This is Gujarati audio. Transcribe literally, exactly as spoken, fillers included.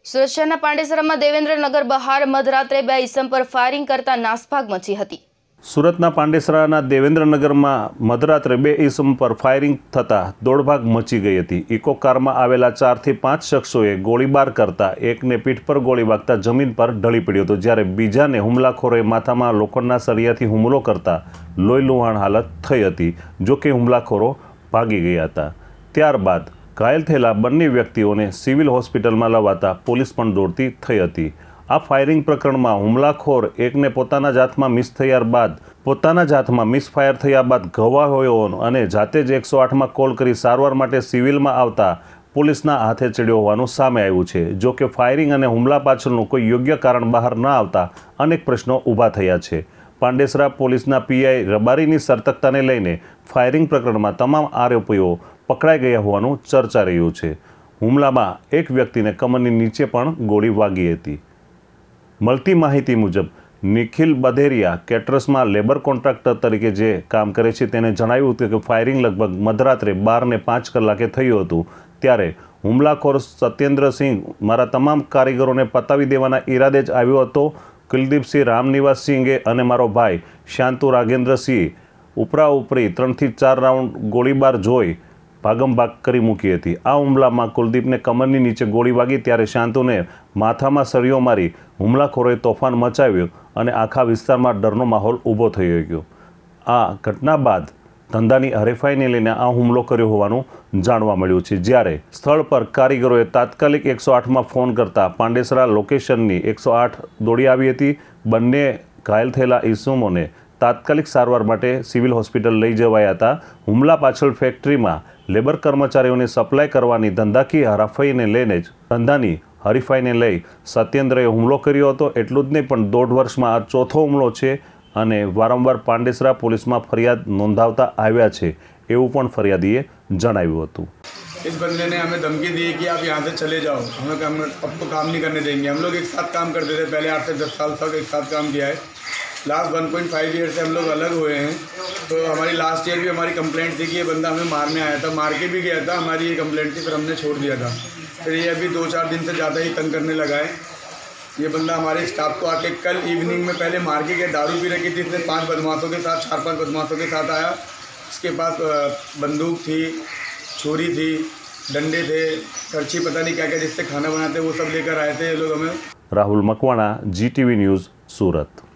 સુરત શહેરના પાંડેસરામાં દેવેન્દ્રનગર બહાર મધરાત્રે બે ઈસમ પર ફાયરિંગ કરતા નાસભાગ મચી હતી। સુરતના પાંડેસરાના દેવેન્દ્રનગરમાં મધરાત્રે બે ઈસમ પર ફાયરિંગ થતાં દોડભાગ મચી ગઈ હતી। ઇકો કારમાં આવેલા ચારથી પાંચ શખ્સોએ ગોળીબાર કરતા એકને પીઠ પર ગોળી વાગતા જમીન પર ઢળી પડ્યો હતો, જ્યારે બીજાને હુમલાખોરોએ માથામાં લોખંડના સળિયાથી હુમલો કરતા લોહીલુહાણ હાલત થઈ હતી। જો કે હુમલાખોરો ભાગી ગયા હતા। ત્યારબાદ ઘાયલ થયેલા બંને વ્યક્તિઓને સિવિલ હોસ્પિટલમાં લવાતા પોલીસ પણ દોડતી થઈ હતી। આ ફાયરિંગ પ્રકરણમાં હુમલાખોર એકને પોતાના જ હાથમાં મિસ થયા બાદ પોતાના જ હાથમાં મિસફાયર થયા બાદ ઘવાયો અને જાતે જ એકસો આઠમાં કોલ કરી સારવાર માટે સિવિલમાં આવતા પોલીસના હાથે ચડ્યો હોવાનું સામે આવ્યું છે। જો કે ફાયરિંગ અને હુમલા પાછળનું કોઈ યોગ્ય કારણ બહાર ન આવતા અનેક પ્રશ્નો ઊભા થયા છે। પાંડેસરા પોલીસના પીઆઈ રબારીની સતર્કતાને લઈને ફાયરિંગ પ્રકરણમાં તમામ આરોપીઓ પકડાઈ ગયા હોવાનું ચર્ચા રહ્યું છે। હુમલામાં એક વ્યક્તિને કમરની નીચે પણ ગોળી વાગી હતી। મળતી માહિતી મુજબ નિખિલ બધેરિયા કેટરસમાં લેબર કોન્ટ્રાક્ટર તરીકે જે કામ કરે છે તેને જણાવ્યું હતું કે ફાયરિંગ લગભગ મધરાત્રે બાર ને પાંચ કલાકે થયું હતું, ત્યારે હુમલાખોર સત્યેન્દ્રસિંહ મારા તમામ કારીગરોને પતાવી દેવાના ઈરાદે જ આવ્યો હતો। કુલદીપસિંહ રામનિવાસ સિંઘે અને મારો ભાઈ શાંતુ રાગેન્દ્રસિંહ ઉપરા ઉપરી ત્રણથી ચાર રાઉન્ડ ગોળીબાર જોઈ ભાગમભાગ કરી મૂકી હતી। આ હુમલામાં કુલદીપને કમરની નીચે ગોળી વાગી, ત્યારે શાંતુને માથામાં સળિયો મારી હુમલાખોરોએ તોફાન મચાવ્યું અને આખા વિસ્તારમાં ડરનો માહોલ ઊભો થઈ ગયો। આ ઘટના બાદ ધંધાની હરીફાઈને લઈને આ હુમલો કર્યો હોવાનું જાણવા મળ્યું છે, જ્યારે સ્થળ પર કારીગરોએ તાત્કાલિક એકસો આઠમાં ફોન કરતા પાંડેસરા લોકેશનની એકસો આઠ દોડી આવી હતી। બંને ઘાયલ થયેલા ઈસમોને તાત્કાલિક સારવાર માટે સિવિલ હોસ્પિટલ લઈ જવાયા હતા। હુમલા પાછળ ફેક્ટરીમાં લેબર કર્મચારીઓને સપ્લાય કરવાની ધંધાકીય હરાફાઈને લઈને જ ધંધાની હરીફાઈને લઈ સત્યેન્દ્રએ હુમલો કર્યો હતો। એટલું જ નહીં પણ દોઢ વર્ષમાં આ ચોથો હુમલો છે અને વારંવાર પાંડેસરા પોલીસમાં ફરિયાદ નોંધાવતા આવ્યા છે એવું પણ ફરિયાદીએ જણાવ્યું હતું। इस बंदे ने हमें धमकी दी कि आप यहाँ से चले जाओ, हमें काम आपको काम नहीं करने देंगे। हम लोग एक साथ काम करते थे पहले, आठ से दस साल तक एक साथ काम किया है। Last one point five year से हम लोग अलग हुए हैं। तो हमारी लास्ट ईयर भी हमारी कंप्लेंट थी कि ये बंदा हमें मारने आया था, मार के भी गया था। हमारी ये कंप्लेंट थी, फिर हमने छोड़ दिया था। फिर ये अभी दो चार दिन से ज़्यादा ही तंग करने लगा है। ये बंदा हमारे स्टाफ को आके कल इवनिंग में पहले मार के गया, दारू पी रखी थी इसने पांच बदमाशों के साथ, चार पांच बदमाशों के साथ आया। इसके पास बंदूक थी, छुरी थी, डंडे थे, करछी, पता नहीं क्या क्या जिससे खाना बनाते वो सब लेकर आए थे ये लोग हमें। Rahul Makwana, G T V news, सूरत।